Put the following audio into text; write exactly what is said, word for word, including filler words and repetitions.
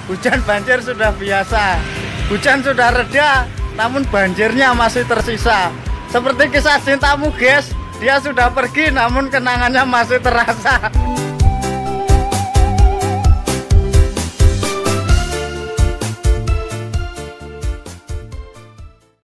hujan banjir sudah biasa. Hujan sudah reda, namun banjirnya masih tersisa. Seperti kisah cintamu guys, dia sudah pergi namun kenangannya masih terasa.